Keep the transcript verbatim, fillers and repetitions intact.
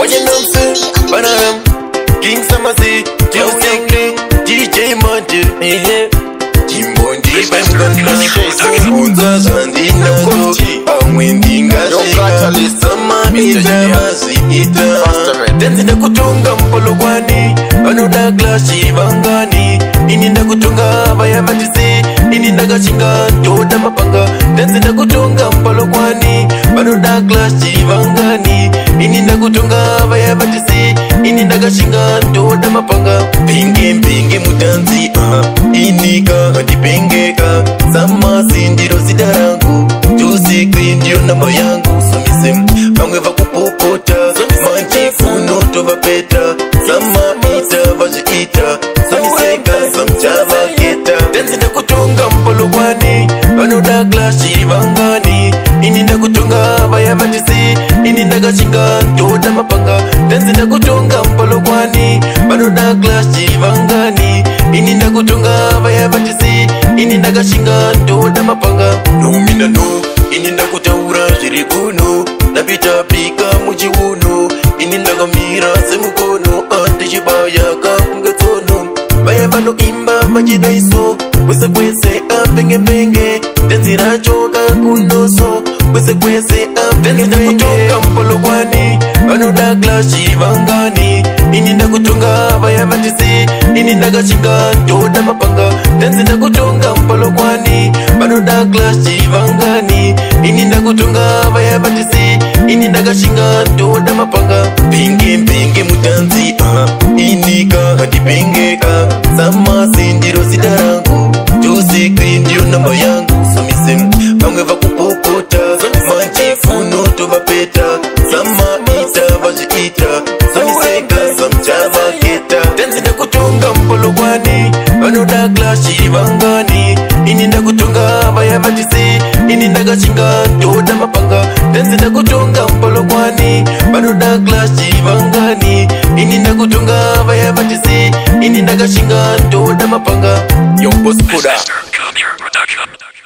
you know say, Panam, King Samaz, D J Monte, eh, Jimbondi, Bangladesh, Unza Zandi Nago, Awindi Ngashi, Sama Ita Masi Ita, Dancing the Kutunga Mpologwani, Anoda Glashi Bangani, Ininda Kutunga Baya Matisi, Ininda Chinga, Toda Mapanga, Dancing the Kutunga Mpologwani, Anoda Glashi Bangani, Ininda Kutunga Baya Matisi, Ininda Chinga, Toda Mapanga, Pingi Pingi Mutanzi, Inika, Dipengeka, Samaz Indiro Sidarangu, Juicy Green, you number yangu, Sumisem, Pangeva Kupopota, Manchi Funo Tova Peta, Sama Ita, Vajita, Samiseka, Sam Java Geta, Dancing the Kutunga Mpologwani, Anoda Glashi Bangani, Ininda Kutunga Baya Matisi, Ininda Chinga, Toda Mapanga, Dancing the Kutunga Mpologwani, Anoda Glashi Bangani, Ininda Kutunga Baya Matisi, Ininda Chinga, Toda Mapanga, no mina no, Ininda Kutaura Jirikuno, Napita Pika Mujiwuno, Ininda Gamira Semukono, Antijibaya Kangatono, Baya Bano Imba Majidaiso, Wese Wese Apenge Penge, Denzira Choka Kunoso, Wese Wese Apenge Kutunga Mpologwani, Anoda Glashi Bangani, Ininda Kutunga Baya Matisi, Ininda Chinga, Toda Mapanga, Denzira Kutunga Mpologwani, Anoda Glashi Bangani, Ininda Kutunga Baya Matisi, Ininda Chinga, Toda Mapanga, Pingi Pingi Mutanzi, Inika Dipengeka, Samaz Indiro Sidarangu, Juicy Green, you number yangu, Sumisem, Pangeva Kupopota, Manchi Funo Tova Peta, Sama Ita Vajita, Samiseka, Sam Java Geta, Dancing the Kutunga Mpologwani, Anoda Glashi Bangani, Ininda Kutunga Baya Matisi, Ininda Chinga, Toda Mapanga, Dancing the Kutunga Mpologwani, Anoda Glashi Bangani, Ininda Kutunga Baya Matisi, Ininda Chinga, Toda Mapanga, Yo Boss Koda. Production.